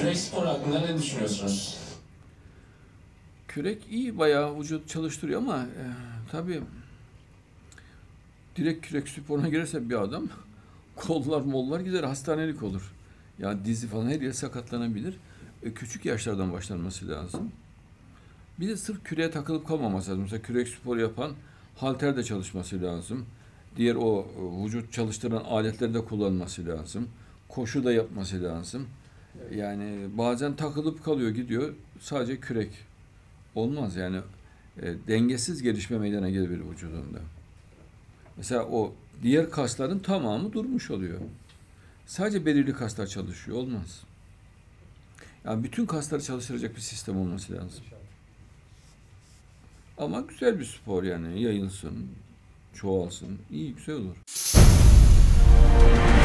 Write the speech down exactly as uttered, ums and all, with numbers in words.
Kürek sporu hakkında ne düşünüyorsunuz? Kürek iyi, bayağı vücut çalıştırıyor ama e, tabii direkt kürek sporuna girerse bir adam kollar mollar gider, hastanelik olur. Yani dizi falan her yer sakatlanabilir. E, küçük yaşlardan başlanması lazım. Bir de sırf küreğe takılıp kalmaması lazım. Mesela kürek sporu yapan halter de çalışması lazım. Diğer o e, vücut çalıştıran aletleri de kullanması lazım. Koşu da yapması lazım. Yani bazen takılıp kalıyor, gidiyor sadece kürek. Olmaz yani, e, dengesiz gelişme meydana gelebilir vücudunda. Mesela o diğer kasların tamamı durmuş oluyor. Sadece belirli kaslar çalışıyor, olmaz. Yani bütün kasları çalıştıracak bir sistem olması lazım. Ama güzel bir spor yani, yayılsın, çoğalsın, iyi, güzel olur.